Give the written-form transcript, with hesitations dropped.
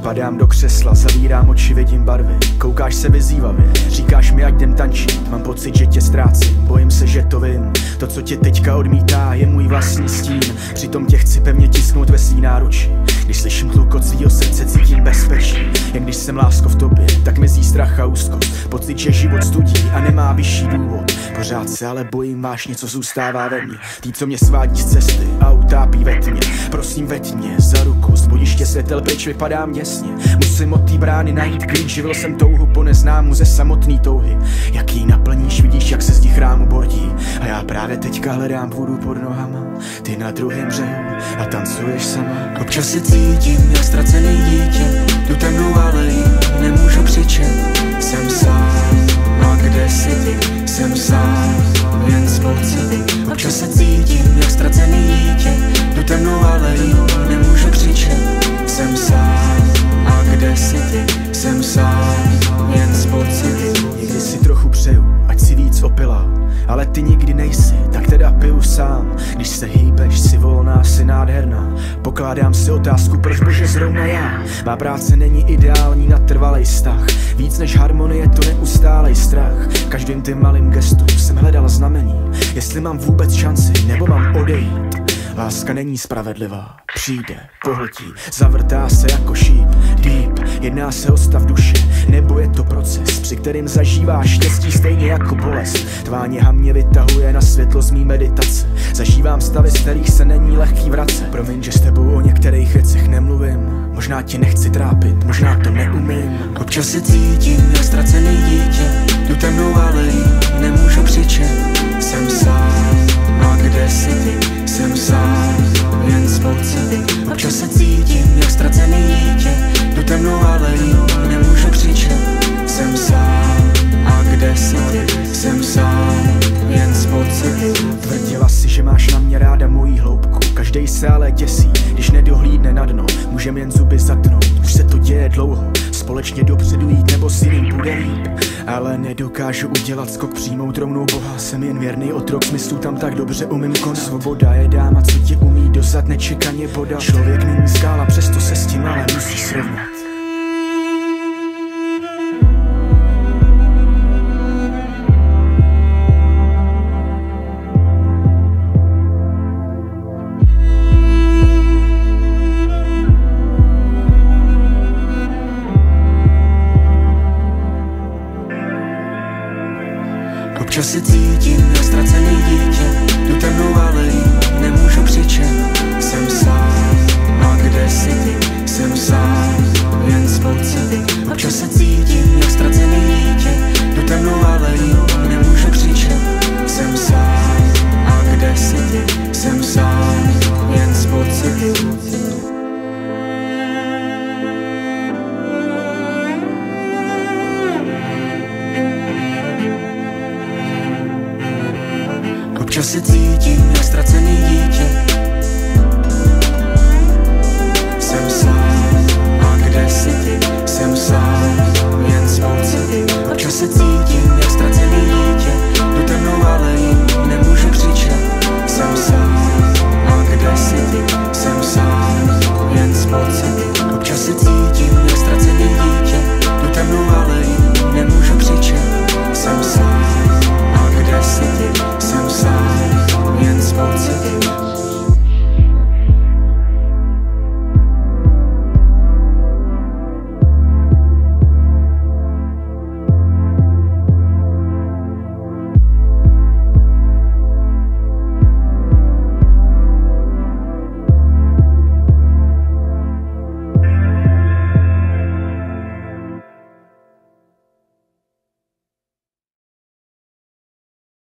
Padám do křesla, zavírám oči, vidím barvy. Koukáš se vyzývavě, říkáš mi, ať jdem tančit. Mám pocit, že tě ztrácím, bojím se, že to vím. To, co tě teďka odmítá, je můj vlastní stín. Přitom tě chci pevně tisknout ve svý náruči. Když slyším tlukot svýho srdce, cítím bezpečí. Jak když jsem lásko v tobě, tak mizí strach a úzkost. Pocit, že život studí a nemá vyšší důvod. Pořád se ale bojím vážně, co zůstává ve mně. Tý, co mě svádí z cesty a utápí ve tmě. Prosím, veď mě za ruku, z bodiště světel pryč vypadám děsně. Musím od té brány najít klíč, živil jsem touhu po neznámu ze samotný touhy. Jak jí naplníš, vidíš, jak se zdi chrámu bordí. A já právě teďka hledám půdu pod nohama. Ty na druhém břehu a tancuješ sama. Občas se cítím jak ztracený dítě, tu temnou alej, nemůžu křičet. Jsem sám, a kde jsi ty? Jsem sám, jen z pocity. Občas se cítím jak ztracený dítě, tu temnou alej, nemůžu křičet. Jsem sám, a kde jsi ty? Jsem sám, jen z pocity. Někdy si trochu přeju, ať si víc opila, ale ty nikdy nejsi, tak teda piju sám. Když se hýbeš, si volná, si nádherná. Pokládám si otázku, proč bože zrovna já. Má práce není ideální na trvalej vztah. Víc než harmonie, to neustálej strach. Každým tím malým gestu jsem hledal znamení, jestli mám vůbec šanci, nebo mám odejít. Láska není spravedlivá, přijde, pohltí, zavrtá se jako šíp, deep. Jedná se o stav duše, nebo je to proces, při kterým zažíváš štěstí stejně jako bolest. Tvá něha mě vytahuje na světlo z mý meditace. Zažívám stavy, z kterých se není lehký vracet. Promiň, že s tebou o některých věcech nemluvím. Možná tě nechci trápit, možná to neumím. Občas se cítím jak ztracený dítě, tu temnou alej, nemůžu křičet. Jsem sám, a kde jsi ty? Jsem sám, jen z pocity. Občas se cítím jak ztracený dítě, tu temnou alej, nemůžu křičet. Jsem sám, a kde jsi ty? Jsem sám, jen z pocity. Tvrdila si, že máš na mě ráda mojí hloubku. Každej se ale děsí, když nedohlídne na dno. Můžem jen zuby zatnout, už se to děje dlouho. Společně dopředu jít nebo si jiným bude líp. Ale nedokážu udělat skok, přijmout rovnou Boha. Jsem jen věrný otrok, smyslu tam tak dobře umím konat. Svoboda je dáma, co tě umí dozad nečekaně podat. Člověk není skála, přesto se s tím ale musí srovnat. Občas se cítím jak ztracený dítě, tu temnou alej, nemůžu křičet. Jsem sám, a kde jsi ty? Jsem sám, jen z pocity. Občas se cítím jak ztracený dítě, tu temnou alej, nemůžu křičet. Jsem sám, a kde jsi ty? Jsem sám, jen z pocity. Občas se cítím jak ztracený dítě,